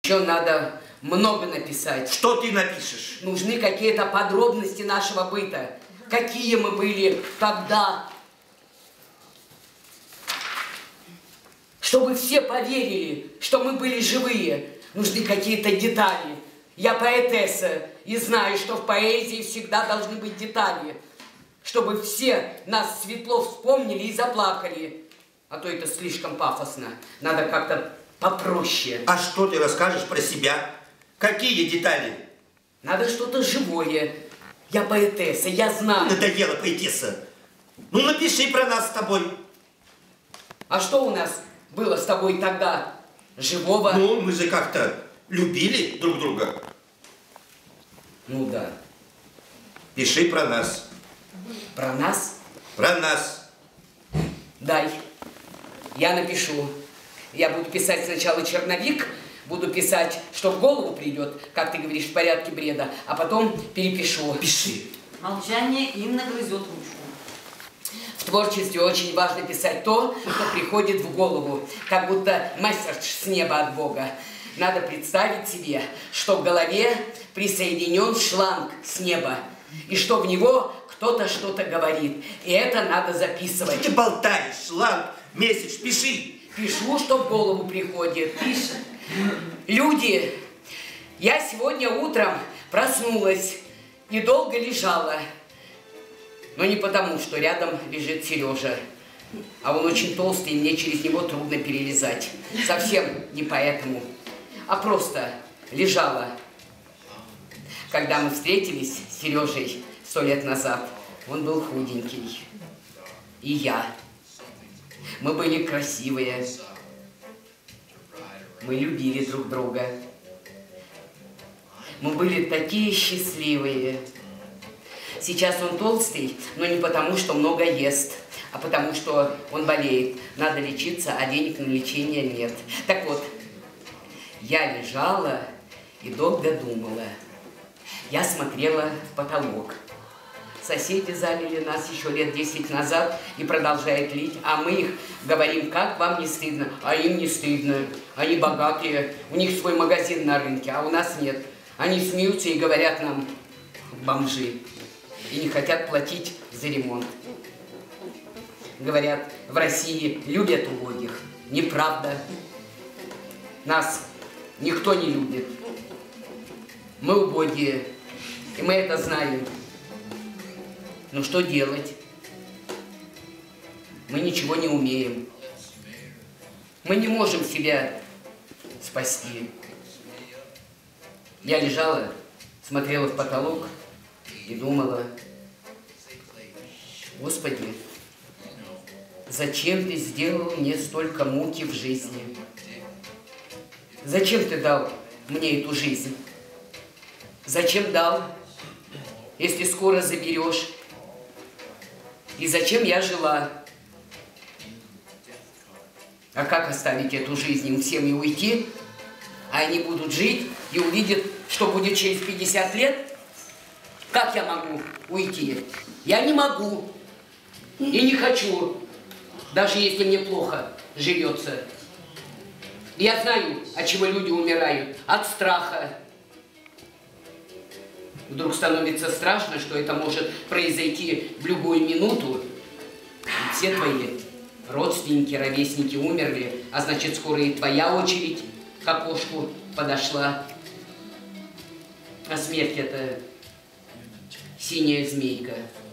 Еще надо много написать. Что ты напишешь? Нужны какие-то подробности нашего быта. Какие мы были тогда. Чтобы все поверили, что мы были живые. Нужны какие-то детали. Я поэтесса и знаю, что в поэзии всегда должны быть детали. Чтобы все нас светло вспомнили и заплакали. А то это слишком пафосно. Надо как-то попроще. А что ты расскажешь про себя? Какие детали? Надо что-то живое. Я поэтесса, я знаю. Надоело поэтесса. Ну напиши про нас с тобой. А что у нас было с тобой тогда живого? Ну, мы же как-то любили друг друга. Ну да. Пиши про нас. Про нас? Про нас. Дай. Я напишу. Я буду писать сначала черновик, буду писать, что в голову придет, как ты говоришь, в порядке бреда, а потом перепишу. Пиши. Молчание Инна грызет ручку. В творчестве очень важно писать то, что приходит в голову, как будто месседж с неба от Бога. Надо представить себе, что в голове присоединен шланг с неба, и что в него кто-то что-то говорит. И это надо записывать. Что ты болтаешь? Шланг, месседж, пиши. Пишу, что в голову приходит. Пишет. Люди, я сегодня утром проснулась и долго лежала. Но не потому, что рядом лежит Сережа. А он очень толстый, и мне через него трудно перелезать. Совсем не поэтому. А просто лежала. Когда мы встретились с Сережей 100 лет назад, он был худенький. И я. Мы были красивые. Мы любили друг друга. Мы были такие счастливые. Сейчас он толстый, но не потому, что много ест, а потому, что он болеет. Надо лечиться, а денег на лечение нет. Так вот, я лежала и долго думала. Я смотрела в потолок. Соседи залили нас еще лет 10 назад и продолжают лить, а мы их говорим, как вам не стыдно? А им не стыдно. Они богатые, у них свой магазин на рынке, а у нас нет. Они смеются и говорят нам, бомжи, и не хотят платить за ремонт. Говорят, в России любят убогих. Неправда. Нас никто не любит. Мы убогие, и мы это знаем. Ну что делать? Мы ничего не умеем. Мы не можем себя спасти. Я лежала, смотрела в потолок и думала, Господи, зачем Ты сделал мне столько муки в жизни? Зачем Ты дал мне эту жизнь? Зачем дал, если скоро заберешь? И зачем я жила? А как оставить эту жизнь им всем и уйти? А они будут жить и увидят, что будет через 50 лет? Как я могу уйти? Я не могу. И не хочу. Даже если мне плохо живется. Я знаю, от чего люди умирают. От страха. Вдруг становится страшно, что это может произойти в любую минуту. И все твои родственники, ровесники умерли, а значит, скоро и твоя очередь к окошку подошла. А смерть — это синяя змейка.